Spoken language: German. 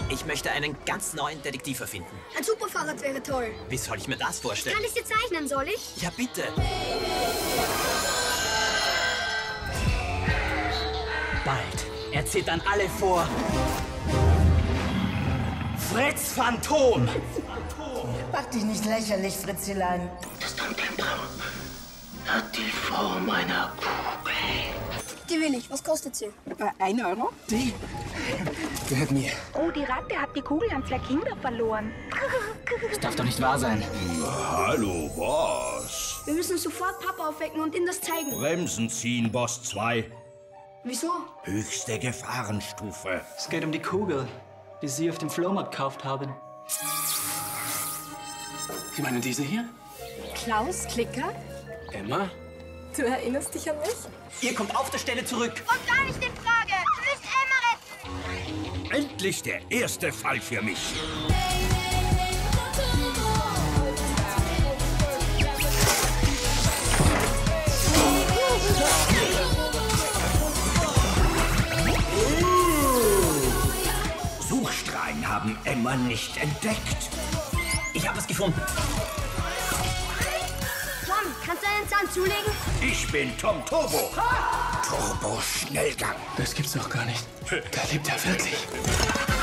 Ich möchte einen ganz neuen Detektiv erfinden. Ein Superfahrrad wäre toll. Wie soll ich mir das vorstellen? Kann ich dir zeichnen, soll ich? Ja, bitte. Bald. Er zieht dann alle vor. Fritz Phantom! Mach dich nicht lächerlich, Fritzelein. Das Dunkelbraun hat die Form einer Kugel. Die will ich. Was kostet sie? 1 Euro? Die gehört mir. Oh, die Ratte hat die Kugel an 2 Kinder verloren. Das darf doch nicht wahr sein. Hallo, Boss. Wir müssen sofort Papa aufwecken und ihm das zeigen. Bremsen ziehen, Boss 2. Wieso? Höchste Gefahrenstufe. Es geht um die Kugel, die Sie auf dem Flohmarkt gekauft haben. Sie meinen diese hier? Klaus Klicker? Emma? Du erinnerst dich an mich? Ihr kommt auf der Stelle zurück. Und gar nicht in Frage. Du müsst Emma retten. Endlich der erste Fall für mich. Suchstrahlen haben Emma nicht entdeckt. Ich habe es gefunden. Tom, kannst du einen Zahn zulegen? Ich bin Tom Turbo. Turbo Schnellgang. Das gibt's doch gar nicht. Da lebt er wirklich.